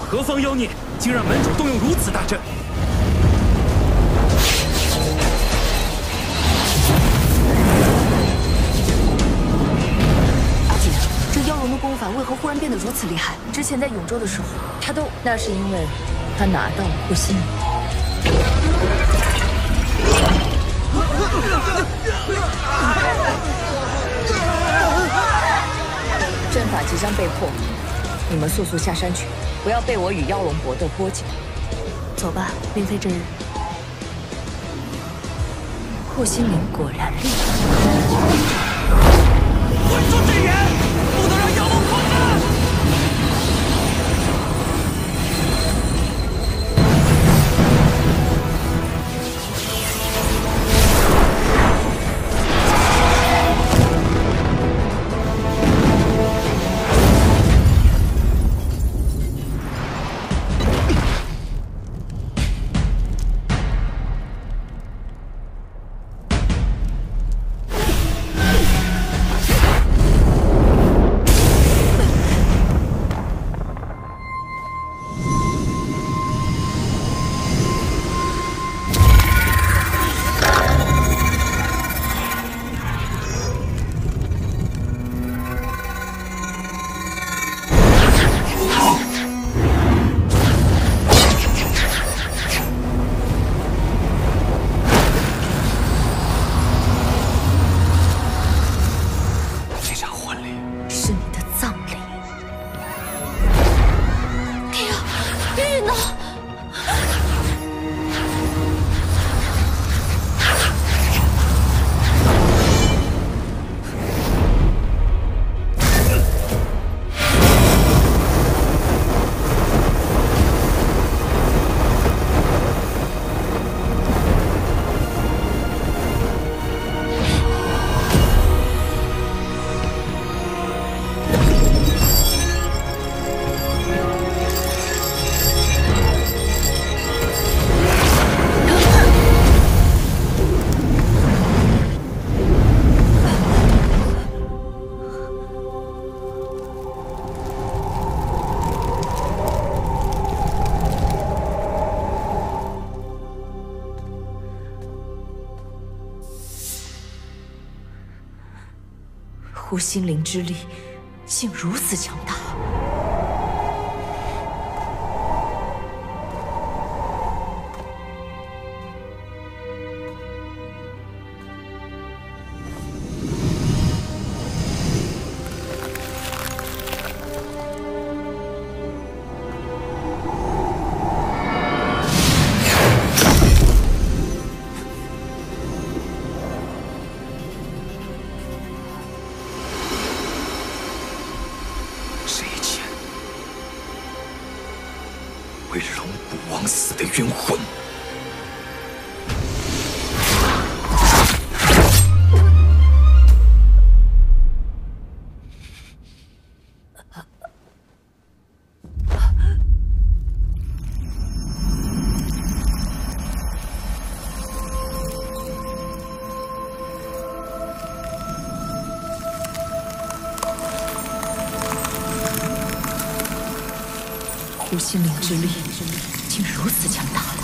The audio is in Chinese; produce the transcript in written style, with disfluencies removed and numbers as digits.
何方妖孽，竟让门主动用如此大阵？ 阿锦，这妖龙的功法为何忽然变得如此厉害？之前在永州的时候，他都…… 那是因为他拿到了护心灵。 阵法即将被破，你们速速下山去，不要被我与妖龙搏斗波及。 走吧，令妃真人。 护心灵果然厉害。 稳住阵眼，不能让妖龙扩散。 护心灵之力竟如此强大。 为龙骨枉死的冤魂！ 护心灵之力竟如此强大。